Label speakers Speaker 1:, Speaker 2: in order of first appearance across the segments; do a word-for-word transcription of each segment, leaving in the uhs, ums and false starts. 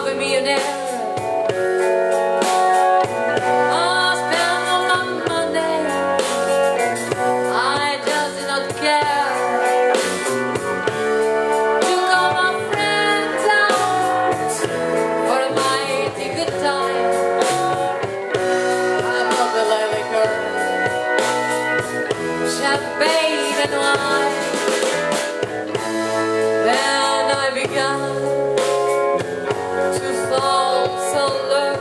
Speaker 1: of a millionaire. I spent all my money, I just did not care. Took all my friends out for a mighty good time. I bought the liquor, champagne and wine. Then I began to fall so low.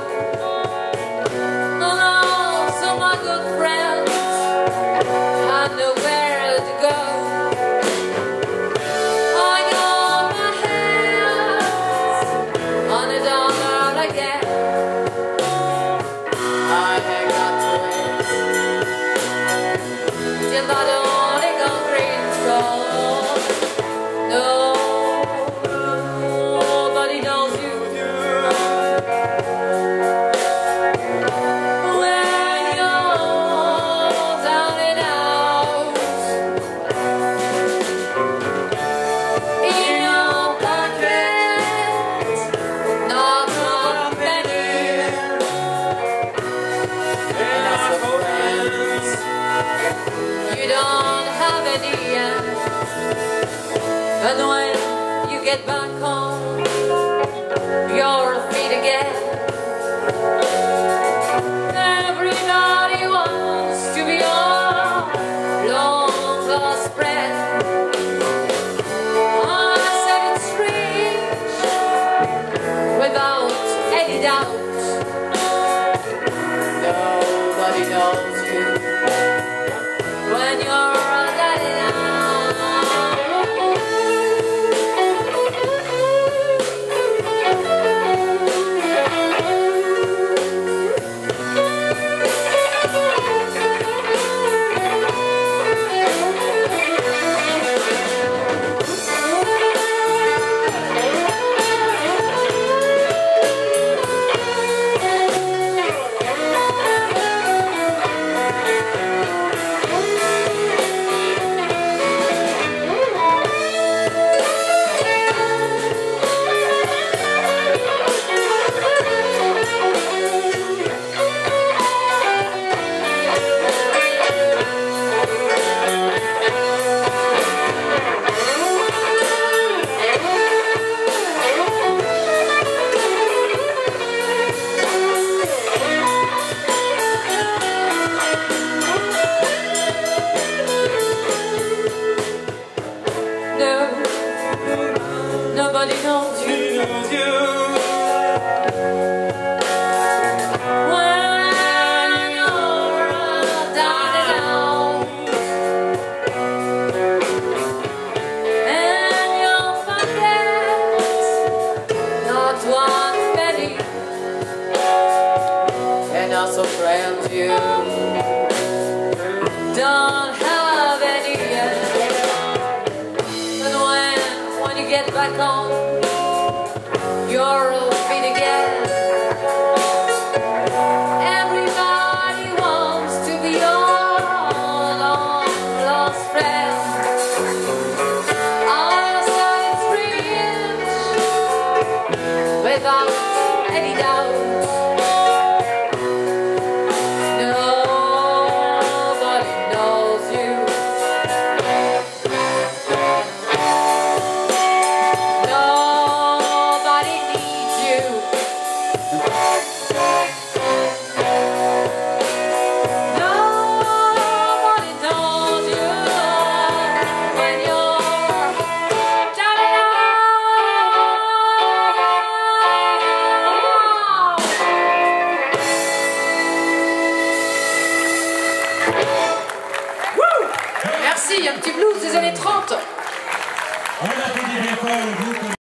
Speaker 1: And also my good friends had nowhere to go. I got my hands on a dollar again. I got to wait till that only concrete road. No. But when you get back home, your feet again. Everybody wants to be your long lost friend. I said it's strange, without any doubt. Nobody knows you when you're nobody knows you. Knows you. When you're down and out, and you'll forget not one penny, and also friends you don't have any yet. Get back on your feet again. Everybody wants to be your long lost friend. I said it's strange, without any doubt. Nobody knows you. Merci, un petit blues des années trente.